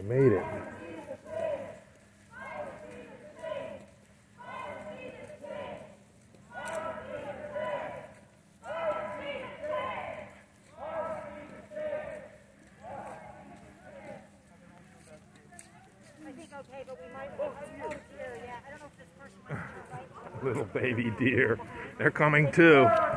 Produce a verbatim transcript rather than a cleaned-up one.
Made it. Okay, but we might, oh dear, yeah, I don't know if this person might be right. Little baby deer. They're coming too.